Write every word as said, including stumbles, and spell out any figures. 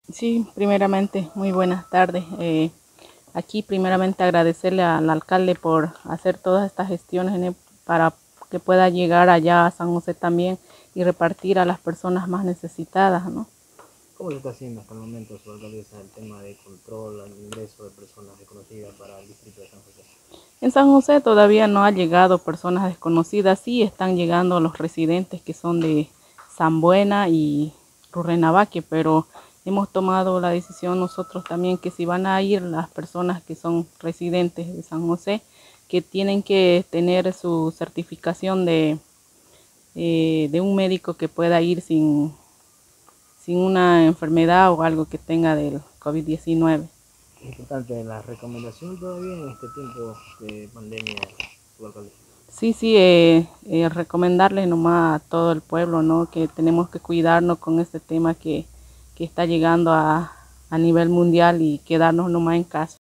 Sí, primeramente, muy buenas tardes. Eh, aquí primeramente agradecerle al alcalde por hacer todas estas gestiones en el- para que pueda llegar allá a San José también y repartir a las personas más necesitadas, ¿no? ¿Cómo se está haciendo hasta el momento, su alcaldesa, el tema de control al ingreso de personas desconocidas para el distrito de San José? En San José todavía no ha llegado personas desconocidas, sí están llegando los residentes que son de San Buena y Rurrenabaque, pero hemos tomado la decisión nosotros también que si van a ir las personas que son residentes de San José, que tienen que tener su certificación de, eh, de un médico que pueda ir sin, sin una enfermedad o algo que tenga del COVID diecinueve. Es importante la recomendación todavía en este tiempo de pandemia, su alcaldesa. Sí, sí, eh, eh, recomendarles nomás a todo el pueblo, ¿no? Que tenemos que cuidarnos con este tema que, que está llegando a, a nivel mundial y quedarnos nomás en casa.